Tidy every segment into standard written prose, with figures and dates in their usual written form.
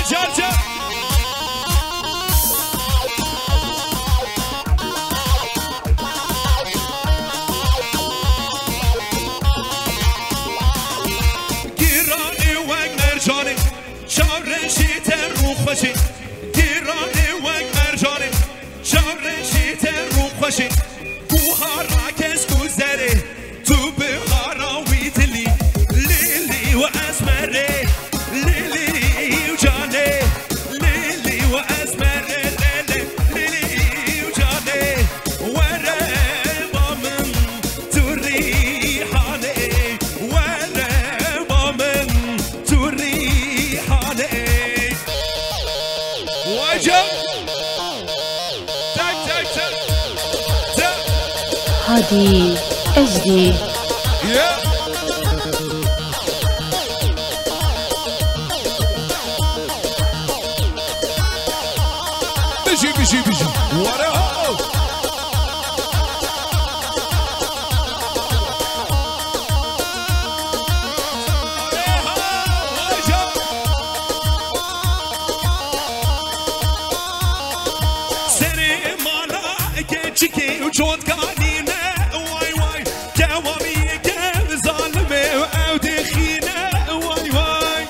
هادي HD. بيجي وراء سري مالا كي وجود قانينه واي واي جوامي كيف ظالمه او دخينه واي واي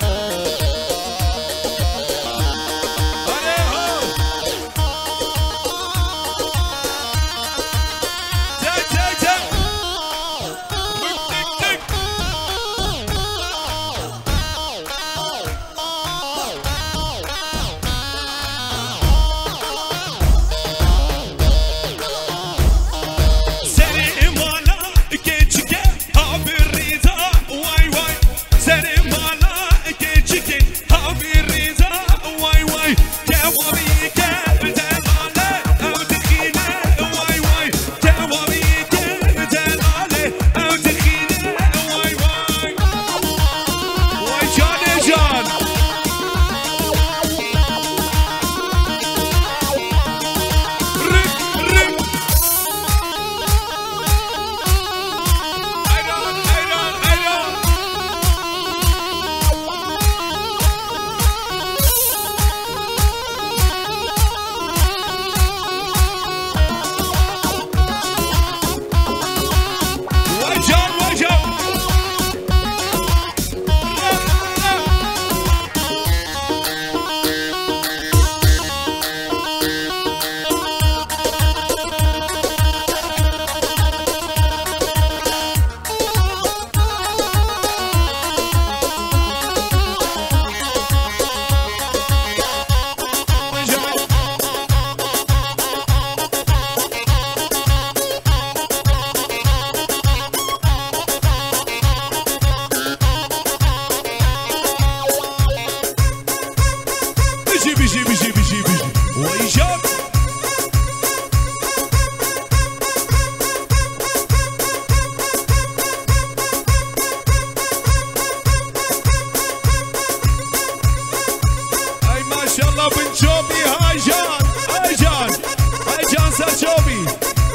بيجي ويجاب اي ما شاء الله بنت جوبي. هاي جان سر جوبي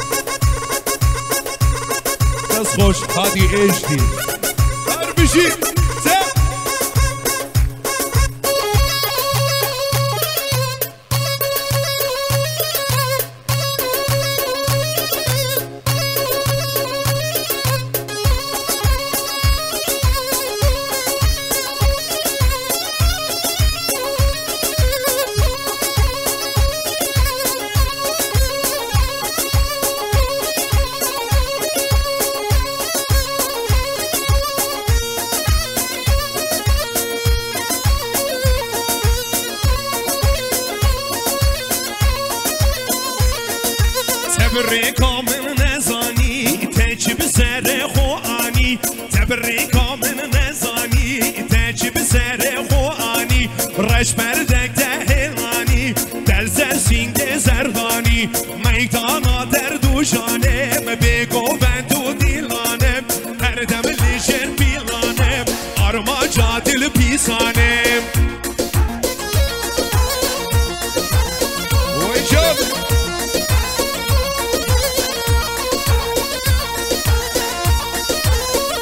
بس خوش. هادي HD. بيجي تبريكم نزاني تجيب سر خواني تبريكم نزاني تجيب سر خواني رش بردك دهلاني دلزر سینگ زرغانی میدانا در دو جانم بگو بندو دیلانم هر دم لیشر بیلانم آرما جادل پیسانم.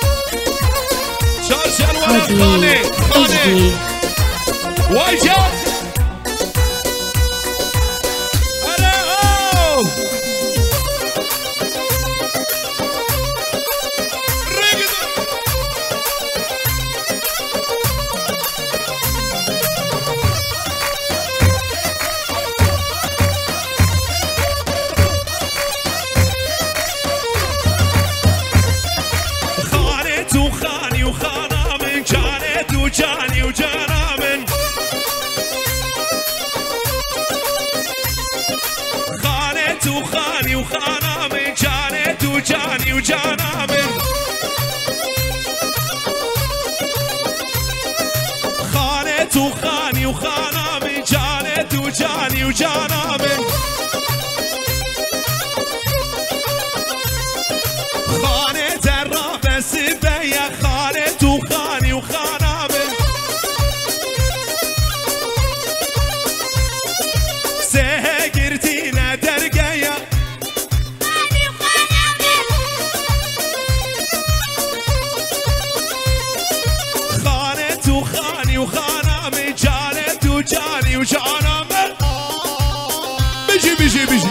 هادي HD. واجب وجاني وجانا من خانت وخاني وخانا من جانت وجاني وجانا من خانت الرابع سبيا خانت وخاني وخانا من سهقرتينا درقيا خانت وخاني وخانا من جانت وجاني وجانا من بيجي بيجي بيجي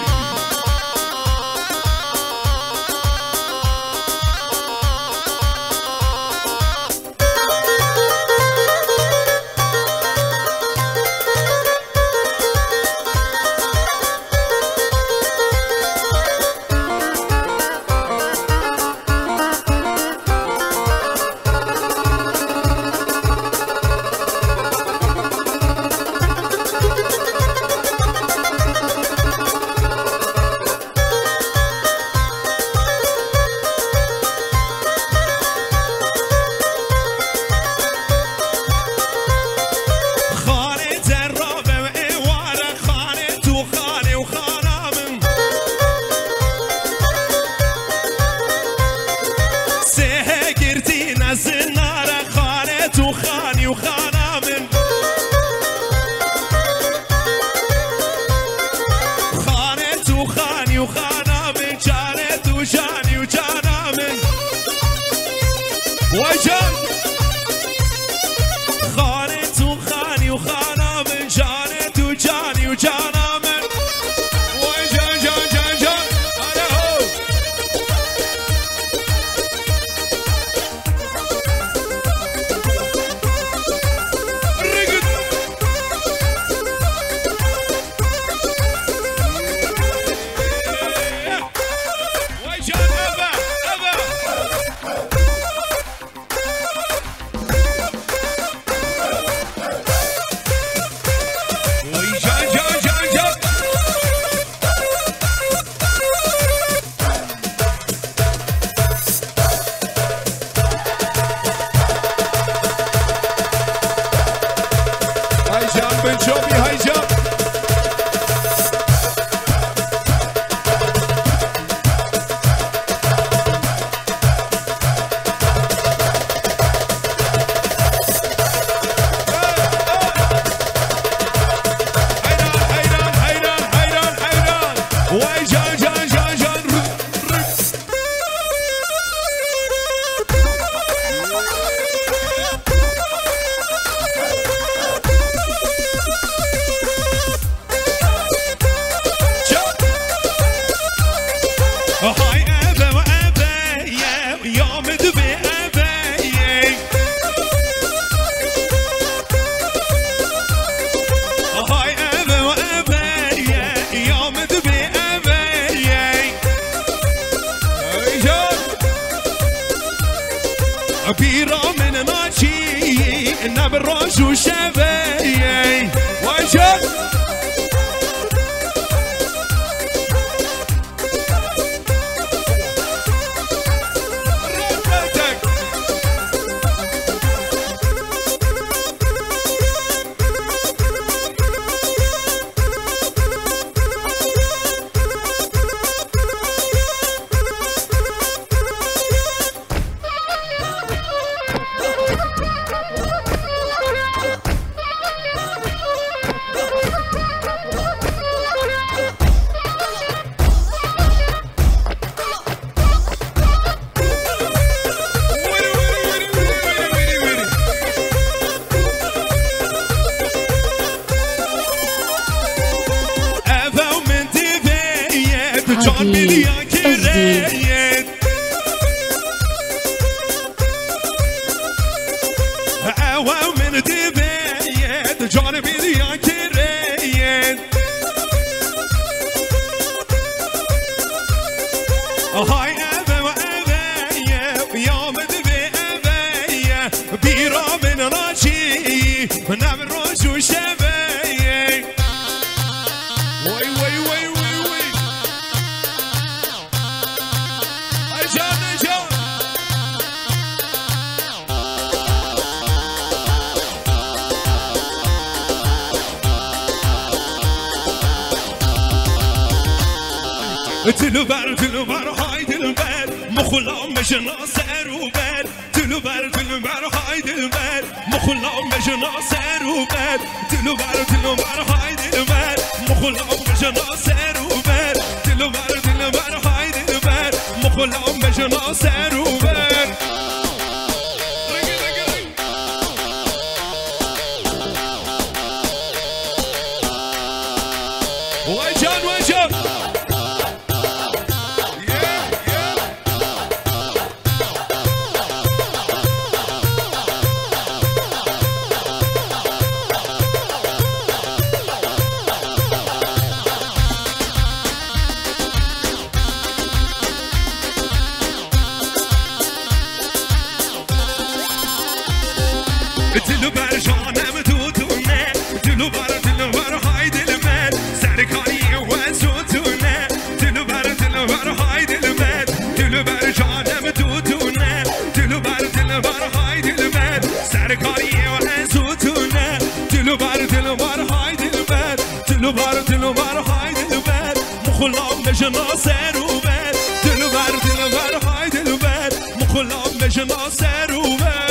بيرة من ماشي النبي الروج وشبي وجه هادي SD من دبيت جانبي يا كريت هاي أبا وأبا يا مدبي أبا بيرا من راشي من أمر روش وشبي وي وي وي وي وي دلبر های دلبر مخلام بشنا سر و بر دلبر های دلبر مخلام بشنا سر و بر دلبر های دلبر مخلام بشنا سر و بر دلبر های دلبر مخلام بشنا سر و بر وجان دلبر جانم دودونه دلبر های دلبر سرکاری و زودونه دلبر های دلبر دلبر جانم دودونه دلبر های دلبر سرکاری و زودونه دلبر های دلبر دلبر های دلبر مخلام بشنا سر و بر دلبر های دلبر مخلام بشنا سر و بر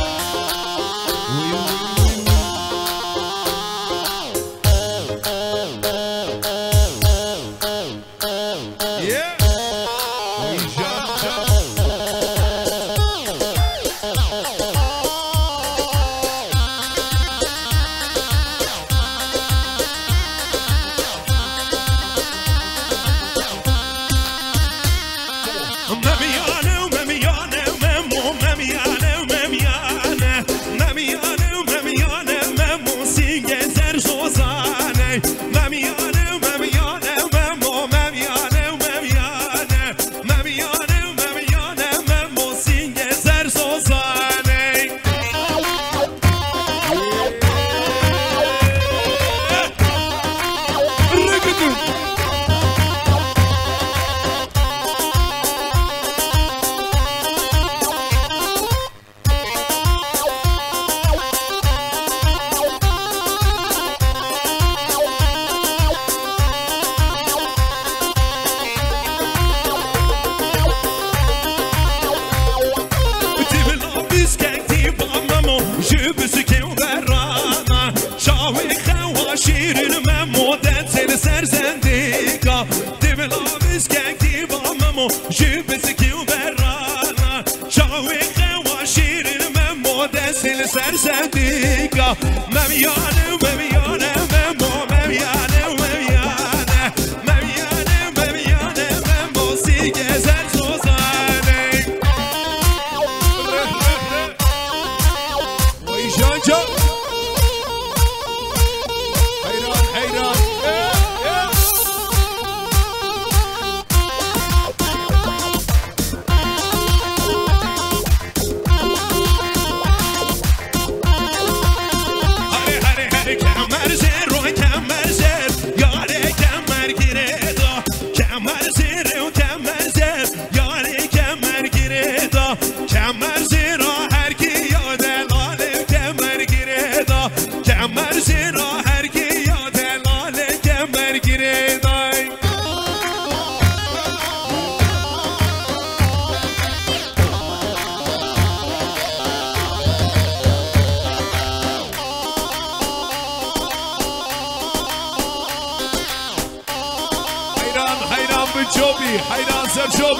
جوبی حیران سر جوبی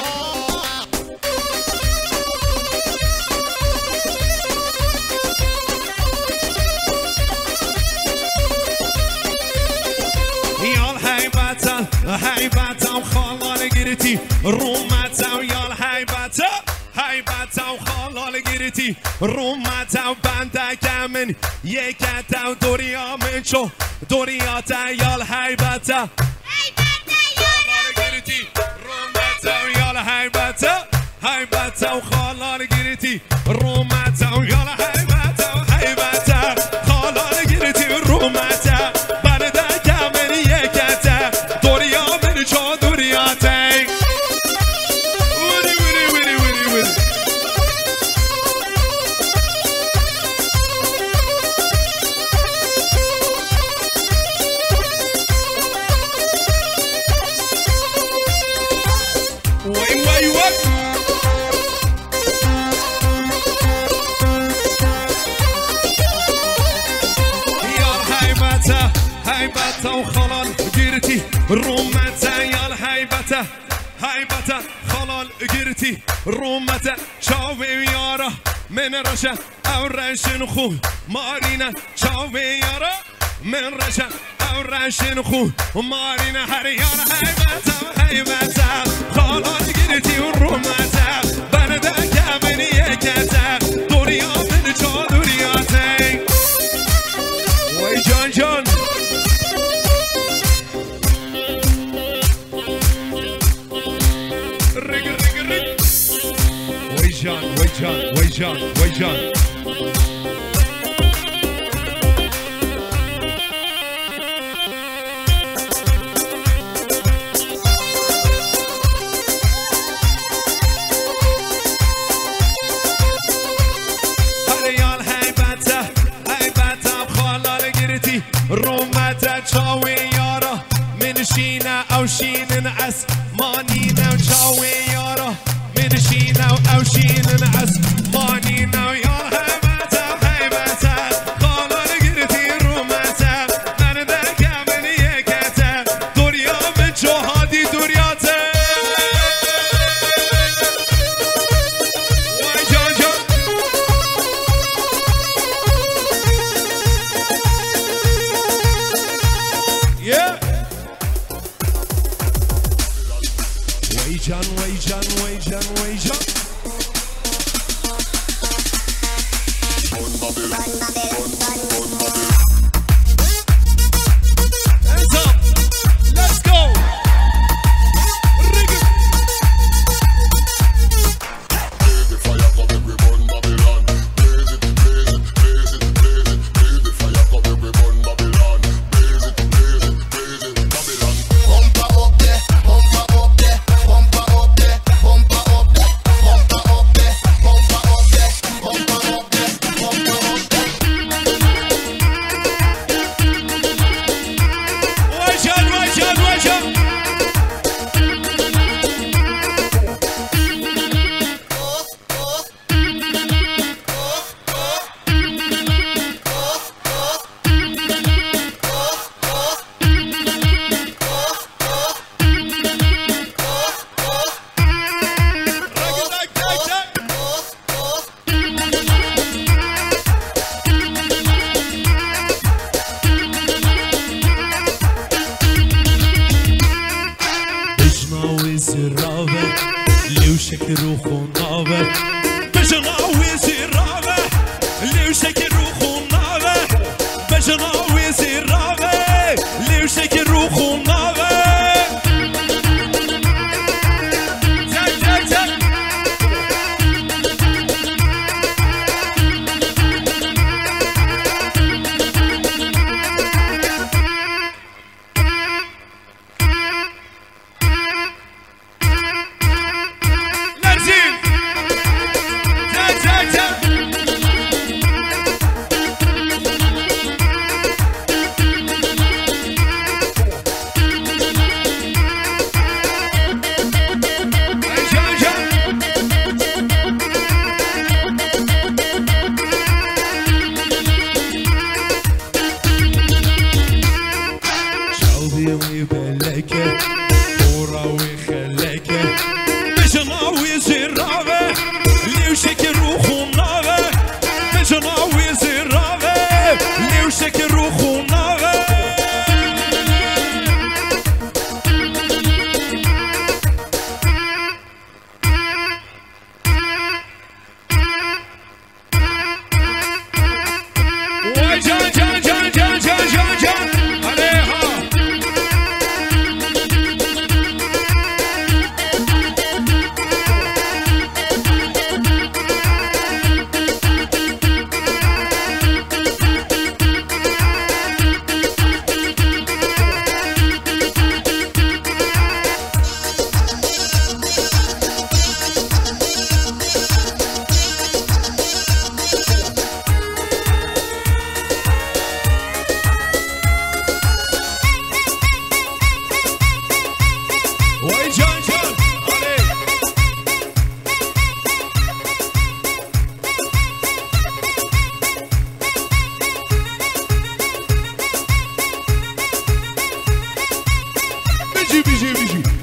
یال حیبتم خالال گرتی رومتم یال حیبتم خالال گرتی رومتم بندکم من یکتم دوریامن چو دوریاتا یال حیبتم حیبتا و خالال گریتی رومتا و یالا حیبتا خالال گریتی رومتا برده کمن یکتا دوریا من چا دوریاتا وری وری وری وری وری هيبته وخلال قرتي رومته يا الهيبته هيبته خلال قرتي رومته شاوي يارا من رشا او رشن خو مارينا شاوي يارا من رشا او رشن خو مارينا هريار هيبته خلال قرتي ورومته بردك من يكته دنيا من چادریاته وای جان جان رگ رگ رگ وای جان وای جان وای جان وای جان رومته چاوی یارا من شینه او شینن اس مانینه و چاوی یارا من شینه او شینن اس مانینه و یا هیبته خالان گرتی رومته من درکه من یکته دنیا من جهادی دنیاته وای جان جان وای جان وای جان وای جان hands up let's go rig it The fire come everyone Babylon. Blaze it, blaze it, blaze it, blaze it, blaze the fire come everyone Babylon. Blaze it, blaze it, blaze it, Babylon. Bumper up there, bumper up there, bumper up there, bumper up there, bumper up there, bumper up there, bumper up there, bumper up there. وای جان وای جان وای جان لوشك روح ونابه بجناوي زرابه لوشك روح ونابه بجناوي زرابه لوشك روح ونابه تك تك تك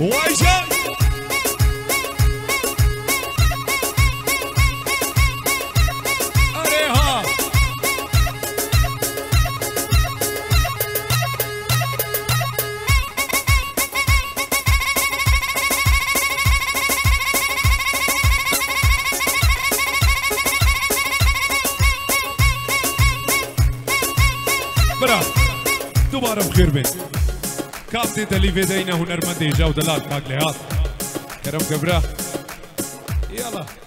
واجب अरे हाँ दोबारा बखैर में काफी तलीफे देना हुनरमंद जाओ दलाल कागले हाथ करम गबरा यला